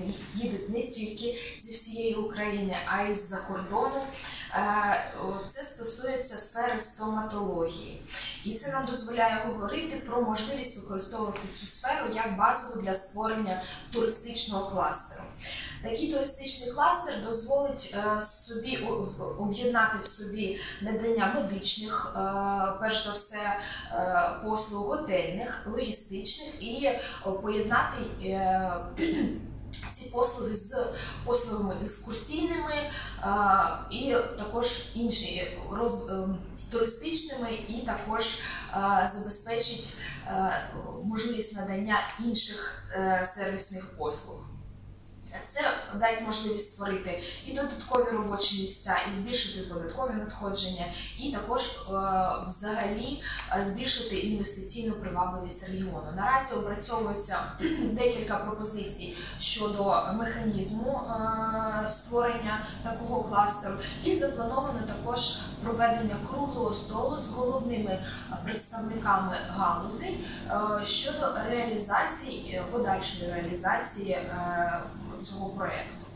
їдуть не тільки зі всієї України, а й з-за кордону. Це стосується сфери стоматології. І це нам дозволяє говорити про можливість використовувати цю сферу як базову для створення туристичного кластеру. Такий туристичний кластер дозволить собі об'єднати в собі надання медичних, перш за все, послуг готельних, логістичних і поєднати ці послуги з послугами екскурсійними і також інші туристичними, і також забезпечить можливість надання інших сервісних послуг. Це дасть можливість створити і додаткові робочі місця, і збільшити податкові надходження, і також взагалі збільшити інвестиційну привабливість регіону. Наразі опрацьовується декілька пропозицій щодо механізму створення такого кластеру, і заплановано також проведення круглого столу з головними представниками галузей щодо реалізації, подальшої реалізації цього проєкту.